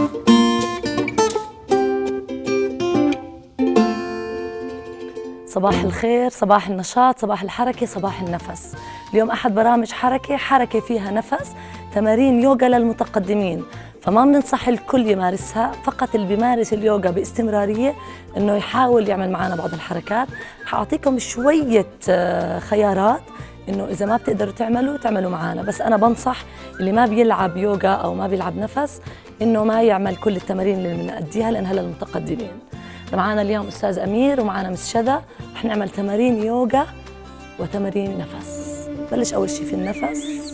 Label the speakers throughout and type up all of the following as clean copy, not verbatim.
Speaker 1: صباح الخير، صباح النشاط، صباح الحركة، صباح النفس. اليوم أحد برامج حركة فيها نفس، تمارين يوغا للمتقدمين، فما بننصح الكل يمارسها، فقط اللي بيمارس اليوغا باستمرارية إنه يحاول يعمل معنا بعض الحركات. حأعطيكم شوية خيارات إنه إذا ما بتقدروا تعملوا معنا، بس أنا بنصح اللي ما بيلعب يوغا أو ما بيلعب نفس إنه ما يعمل كل التمارين اللي بنأديها لأنها للمتقدمين. معنا اليوم أستاذ أمير ومعنا مس شذا، رح نعمل تمارين يوغا وتمارين نفس. بلش أول شيء في النفس.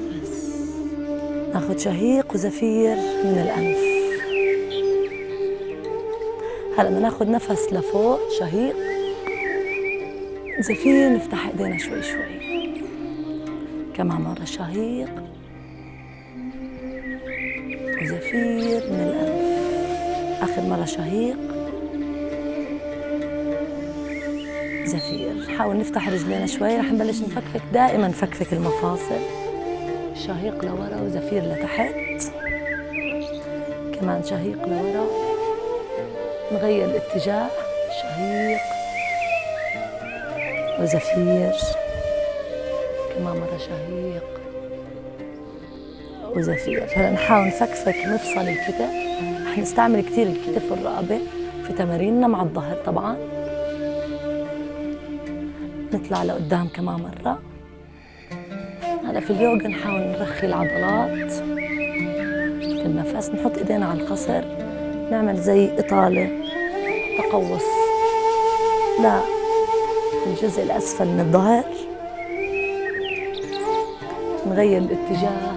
Speaker 1: ناخذ شهيق وزفير من الأنف. هلا بدنا ناخذ نفس لفوق، شهيق زفير، نفتح ايدينا شوي شوي. كمان مرة شهيق وزفير من الأنف. آخر مرة شهيق زفير. حاول نفتح رجلينا شوي، رح نبلش نفكفك، دائما نفكفك المفاصل. شهيق لورا وزفير لتحت. كمان شهيق لورا، نغير الاتجاه، شهيق وزفير. كمان مرة شهيق وزفير. هلا نحاول نفكفك مفصل الكتف، رح نستعمل كثير الكتف والرقبة في تماريننا مع الظهر طبعا. نطلع لقدام كمان مرة. هلا في اليوغا نحاول نرخي العضلات في النفس، نحط ايدينا على الخصر، نعمل زي إطالة، تقوس للجزء الأسفل من الظهر. نغير الاتجاه.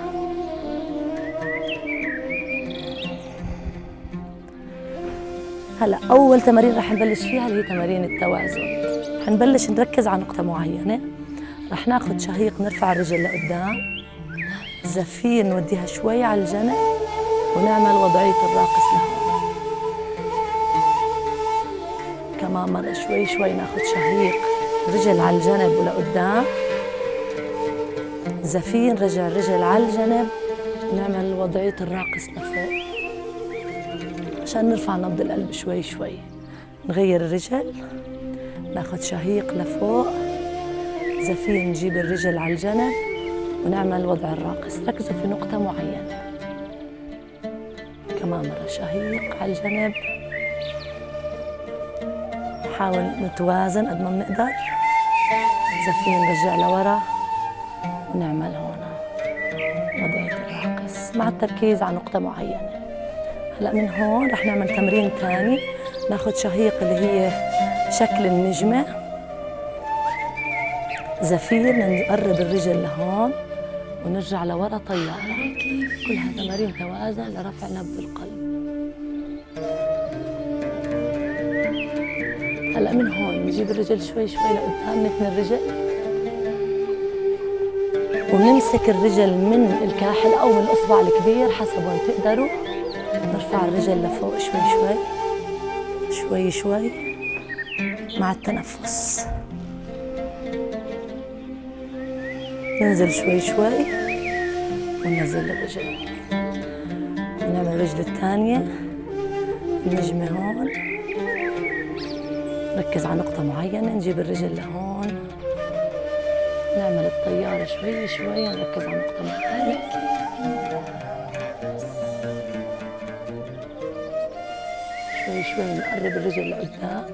Speaker 1: هلا أول تمارين رح نبلش فيها اللي هي تمارين التوازن. رح نبلش نركز على نقطة معينة. رح ناخد شهيق، نرفع الرجل لقدام، زفير نوديها شوي على الجنب، ونعمل وضعية الراقص لهون. كمان مرة شوي ناخد شهيق، رجل على الجنب ولقدام، زفير نرجع الرجل على الجنب، ونعمل وضعية الراقص لفوق عشان نرفع نبض القلب شوي. نغير الرجل، ناخد شهيق لفوق، زفير نجيب الرجل على الجنب، ونعمل وضع الراقص. ركزوا في نقطة معينة. كمان مرة شهيق على الجنب، نحاول نتوازن قد ما بنقدر، زفير نرجع لورا، ونعمل هون وضعية الراقص مع التركيز على نقطة معينة. هلا من هون رح نعمل تمرين ثاني. ناخد شهيق اللي هي شكل النجمة، زفير نقرب الرجل لهون ونرجع لورا طيارة. كلها تمارين توازن لرفع نبض القلب. هلا من هون نجيب الرجل شوي لقدام، نتني الرجل ونمسك الرجل من الكاحل أو من الإصبع الكبير حسب وين تقدروا. نرفع الرجل لفوق شوي مع التنفس. ننزل شوي وننزل الرجل، ونعمل الرجل الثانية النجمة هون، نركز على نقطة معينة، نجيب الرجل لهون، نعمل الطيارة شوي نركز على نقطة معينة. شوي نقرب الرجل لقدام،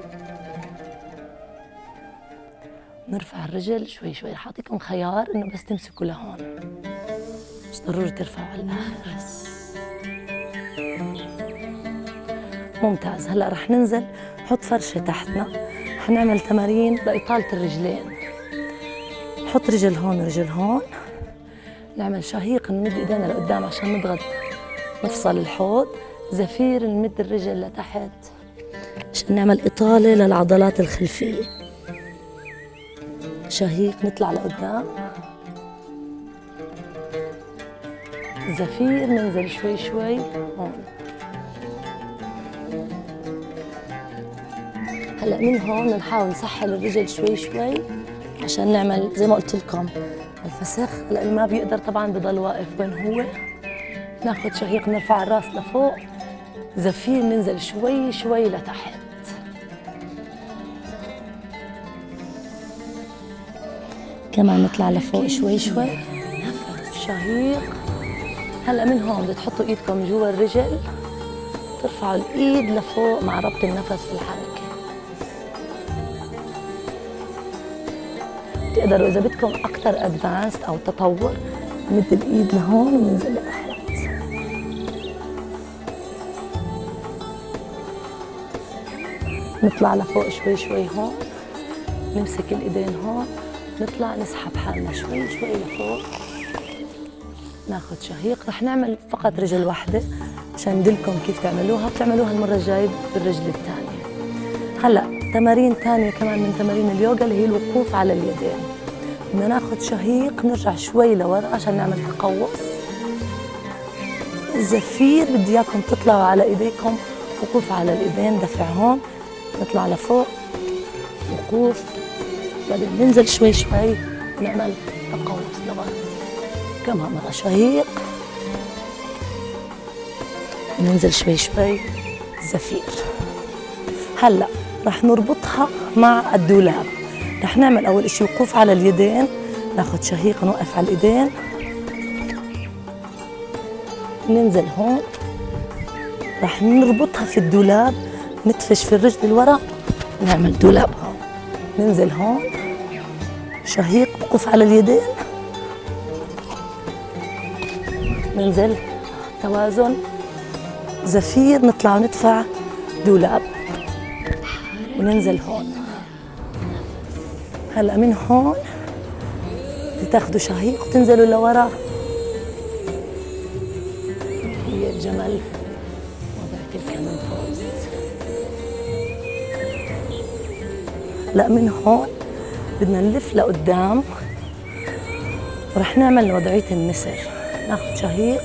Speaker 1: نرفع الرجل شوي. رح أعطيكم خيار إنه بس تمسكوا لهون، مش ضروري ترفعوا على الآخر. ممتاز. هلا رح ننزل نحط فرشة تحتنا، رح نعمل تمارين لإطالة الرجلين. نحط رجل هون ورجل هون، نعمل شهيق نمد ايدينا لقدام عشان نضغط مفصل الحوض، زفير نمد الرجل لتحت عشان نعمل إطالة للعضلات الخلفية. شهيق نطلع لقدام، زفير ننزل شوي هون. هلا من هون نحاول نسحل الرجل شوي عشان نعمل زي ما قلت لكم الفسخ. هلا اللي ما بيقدر طبعا بضل واقف وين هو. ناخذ شهيق نرفع الراس لفوق، زفير ننزل شوي شوي لتحت. كمان نطلع لفوق شوي شوي. نفس شهيق. هلا من هون بتحطوا ايدكم جوا الرجل، ترفعوا الايد لفوق مع ربط النفس في الحركه. بتقدروا اذا بدكم اكثر ادفانس او تطور نمد الايد لهون وننزل لتحت. نطلع لفوق شوي شوي هون، نمسك الايدين هون، نطلع نسحب حالنا شوي شوي لفوق. ناخذ شهيق. رح نعمل فقط رجل واحدة عشان ندلكم كيف تعملوها، بتعملوها المرة الجاية بالرجل الثانية. هلا تمارين ثانية كمان من تمارين اليوغا اللي هي الوقوف على اليدين. بدنا ناخذ شهيق، نرجع شوي لورا عشان نعمل تقوس. الزفير بدي اياكم تطلعوا على ايديكم، وقوف على الايدين، دفع هون، نطلع لفوق، وقوف، بعدين ننزل شوي شوي ونعمل تقوس لورا. كمان مرة شهيق، ننزل شوي شوي زفير. هلا رح نربطها مع الدولاب. رح نعمل اول اشي وقوف على اليدين، ناخذ شهيق نوقف على الايدين، ننزل هون، رح نربطها في الدولاب، ندفش في الرجل الورا، نعمل دولاب هون، ننزل هون، شهيق وقوف على اليدين، ننزل توازن، زفير، نطلع وندفع دولاب وننزل هون. هلا من هون بتاخذوا شهيق وتنزلوا لورا. هي الجمل وضعت الكمان فوز. هلا من هون بدنا نلف لقدام ورح نعمل وضعية النسر. ناخذ شهيق،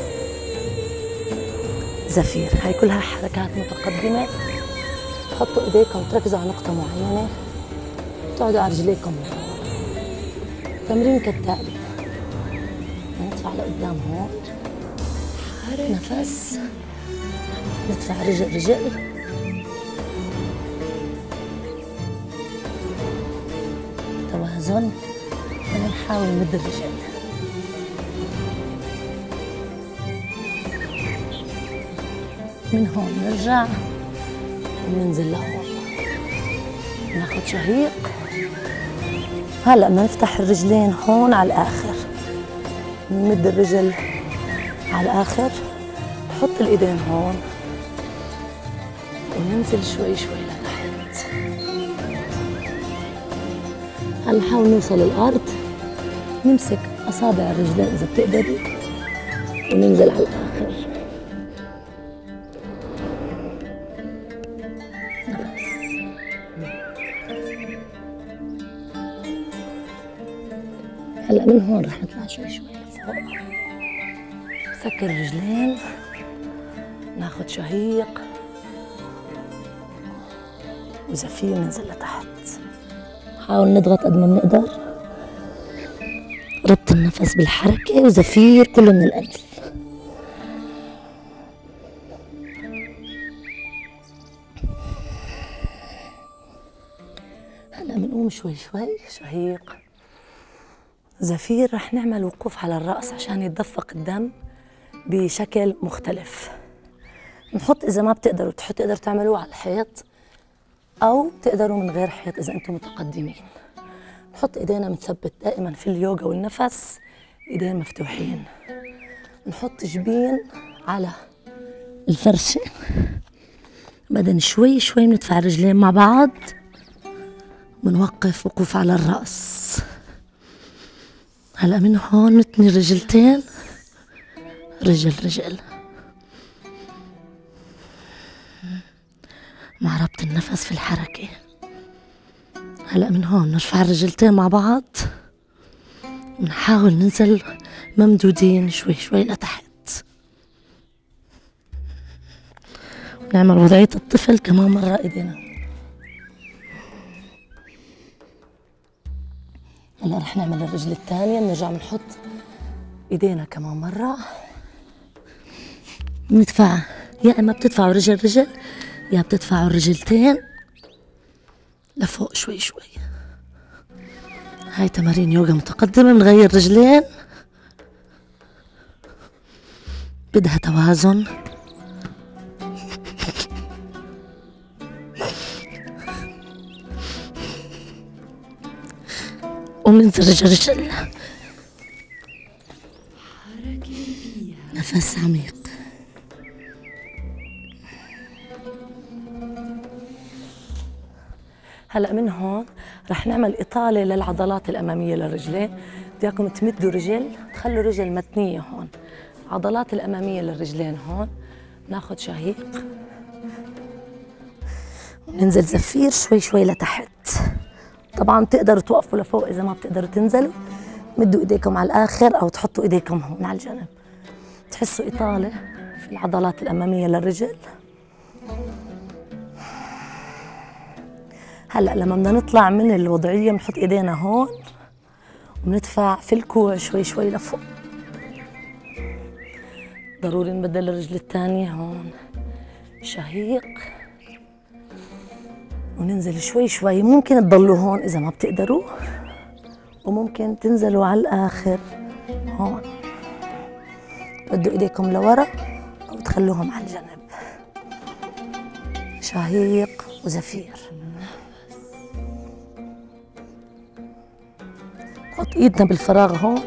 Speaker 1: زفير. هاي كلها حركات متقدمة. تحطوا ايديكم تركزوا على نقطة معينة، تقعدوا على رجليكم. تمرين كالتالي، ندفع لقدام هون، نفس، ندفع رجل رجل، توازن، ونحاول نمد الرجل. من هون نرجع وننزل لهون، ناخذ شهيق. هلا بدنا نفتح الرجلين هون على الاخر، نمد الرجل على الاخر، نحط الايدين هون وننزل شوي شوي لتحت. هلا نحاول نوصل الارض، نمسك اصابع الرجلين اذا بتقدري وننزل على الاخر. هلا من هون رح نطلع شوي شوي لفوق، نسكر الرجلين، ناخذ شهيق وزفير، ننزل لتحت. نحاول نضغط قد ما بنقدر، ربط النفس بالحركة وزفير كله من الأنف. هلا بنقوم شوي شوي، شهيق، زفير. رح نعمل وقوف على الرأس عشان يتدفق الدم بشكل مختلف. نحط إذا ما بتقدروا تقدروا تعملوه على الحيط أو تقدروا من غير حيط إذا أنتم متقدمين. نحط إيدينا بنثبت دائما في اليوغا والنفس إيدين مفتوحين. نحط جبين على الفرشة، بعدين شوي شوي بندفع الرجلين مع بعض، بنوقف وقوف على الرأس. هلا من هون نتني الرجلتين، رجل رجل، مع ربط النفس في الحركة. هلا من هون نرفع الرجلتين مع بعض ونحاول ننزل ممدودين شوي شوي لتحت. ونعمل وضعية الطفل كمان مرة ايدينا. هلا رح نعمل الرجل الثانية، بنرجع بنحط ايدينا كمان مرة، ندفع يا اما بتدفعوا رجل رجل، يا بتدفعوا الرجلتين لفوق شوي شوي. هاي تمارين يوغا متقدمة، بنغير رجلين، بدها توازن. وبننزل رجل رجل، نفس عميق. هلا من هون رح نعمل إطالة للعضلات الأمامية للرجلين. بديكم تمدوا رجل، تخلوا رجل متنية هون. العضلات الأمامية للرجلين هون. ناخد شهيق وننزل زفير شوي شوي لتحت. طبعا بتقدروا توقفوا لفوق، إذا ما بتقدروا تنزلوا مدوا إيديكم على الآخر أو تحطوا إيديكم هون على الجنب. تحسوا إطالة في العضلات الأمامية للرجل. هلا لما بدنا نطلع من الوضعية بنحط ايدينا هون وبندفع في الكوع شوي شوي لفوق. ضروري نبدل الرجل الثانية هون. شهيق وننزل شوي شوي. ممكن تضلوا هون إذا ما بتقدروا، وممكن تنزلوا على الآخر هون. بدوا ايديكم لورا أو تخلوهم على الجنب. شهيق وزفير. نحط ايدنا بالفراغ هون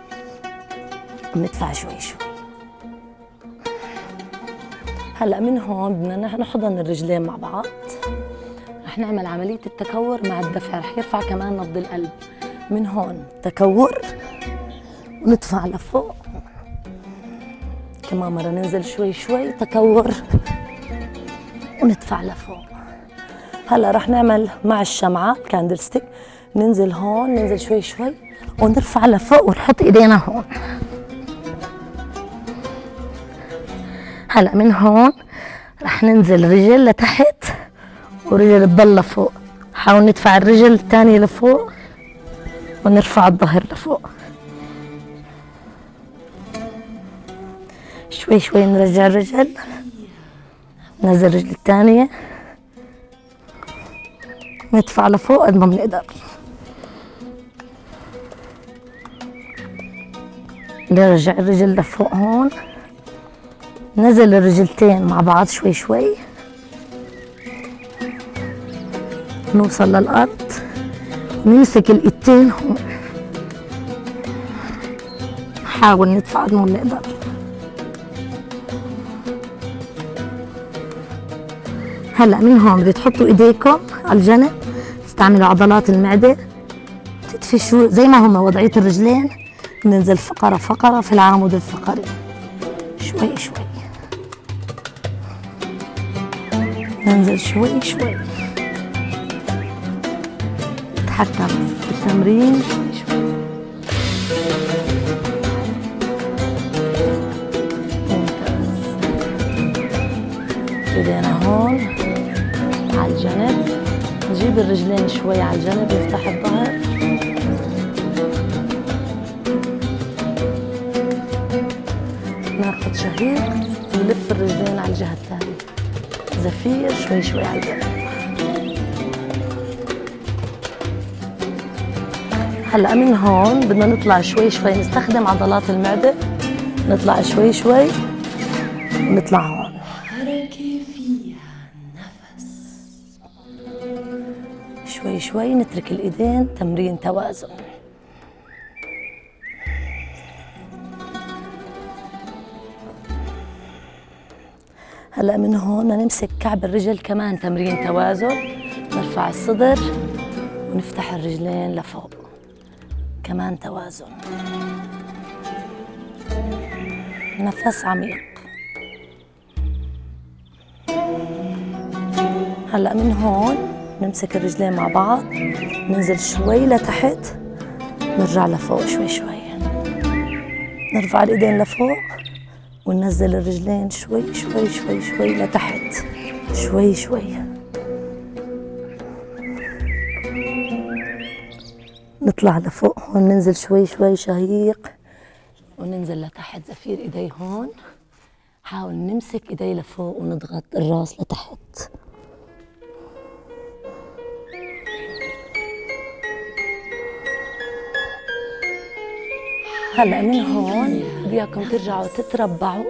Speaker 1: وندفع شوي شوي. هلا من هون بدنا نحضن الرجلين مع بعض. رح نعمل عملية التكور مع الدفع، رح يرفع كمان نبض القلب. من هون تكور وندفع لفوق. كمان مرة ننزل شوي شوي، تكور وندفع لفوق. هلا رح نعمل مع الشمعة الكاندل ستيك. ننزل هون، ننزل شوي شوي ونرفع لفوق ونحط ايدينا هون. هلا من هون رح ننزل رجل لتحت ورجل تضل لفوق. حاول ندفع الرجل الثانية لفوق ونرفع الظهر لفوق. شوي شوي نرجع الرجل، ننزل الرجل الثانية، ندفع لفوق قد ما بنقدر. نرجع الرجل لفوق هون، نزل الرجلتين مع بعض شوي شوي، نوصل للأرض، نمسك الإيدتين هون، نحاول ندفع قد ما بنقدر. هلا من هون بدي تحطوا ايديكم على الجنب، تستعملوا عضلات المعدة، تدفشوا زي ما هم وضعية الرجلين. ننزل فقرة فقرة في العمود الفقري شوي شوي، ننزل شوي شوي، نتحكم في التمرين شوي شوي. ممتاز. ايدينا هون على الجنب، نجيب الرجلين شوي على الجنب، نفتح الظهر. ناخد شهيق ونلف الرجلين على الجهة الثانية. زفير شوي شوي على الجنب. هلا من هون بدنا نطلع شوي شوي، نستخدم عضلات المعدة. نطلع شوي شوي ونطلع هون. حركة فيها نفس. شوي شوي نترك الإيدين، تمرين توازن. هلا من هون نمسك كعب الرجل، كمان تمرين توازن. نرفع الصدر ونفتح الرجلين لفوق، كمان توازن. نفس عميق. هلا من هون نمسك الرجلين مع بعض، ننزل شوي لتحت، نرجع لفوق شوي شوي. نرفع الايدين لفوق وننزل الرجلين شوي شوي شوي شوي لتحت، شوي شوي. نطلع لفوق هون، ننزل شوي شوي شهيق وننزل لتحت. زفير ايدي هون. نحاول نمسك ايدي لفوق ونضغط الراس لتحت. هلا من هون بديكم ترجعوا تتربعوا.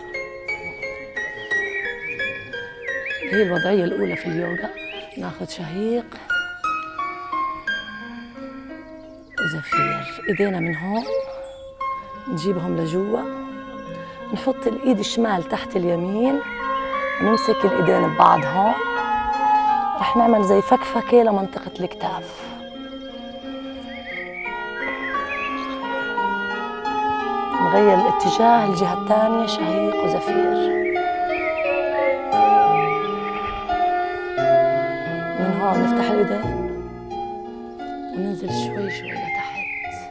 Speaker 1: هي الوضعية الأولى في اليوغا. ناخذ شهيق وزفير. ايدينا من هون نجيبهم لجوا، نحط الايد الشمال تحت اليمين ونمسك الايدين ببعض هون. رح نعمل زي فكفكة لمنطقة الكتاف. نغير الاتجاه الجهة الثانية، شهيق وزفير. من هون نفتح الايدين وننزل شوي شوي لتحت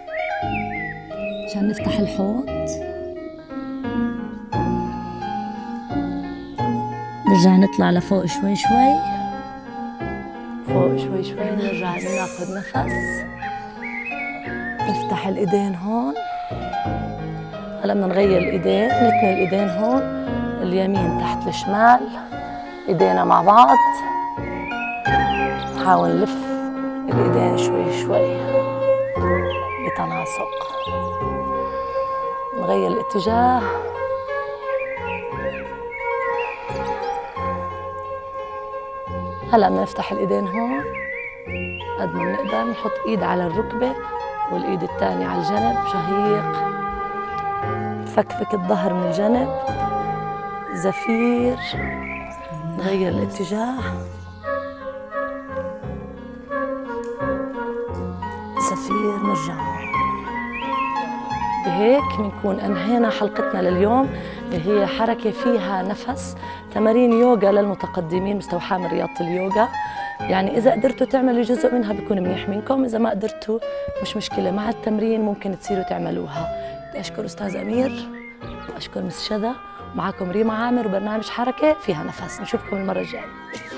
Speaker 1: عشان نفتح الحوض. نرجع نطلع لفوق شوي شوي، فوق شوي شوي. نرجع ناخذ نفس، نفتح الايدين هون. هلا بدنا نغير الايدين، نتني الايدين هون، اليمين تحت الشمال، ايدينا مع بعض. نحاول نلف الايدين شوي شوي بتناسق. نغير الاتجاه. هلا بدنا نفتح الايدين هون قد ما بنقدر. نحط ايد على الركبه والايد الثانيه على الجنب، شهيق. فكفك الظهر من الجنب، زفير. نغير الاتجاه، زفير. نرجع. بهيك بنكون انهينا حلقتنا لليوم، اللي هي حركه فيها نفس، تمارين يوغا للمتقدمين مستوحاه من رياضه اليوغا. يعني اذا قدرتوا تعملوا جزء منها بيكون منيح منكم، اذا ما قدرتوا مش مشكله، مع التمرين ممكن تصيروا تعملوها. بدي اشكر استاذ امير واشكر مس شذا، معكم ريما عامر وبرنامج حركه فيها نفس. نشوفكم المره الجايه.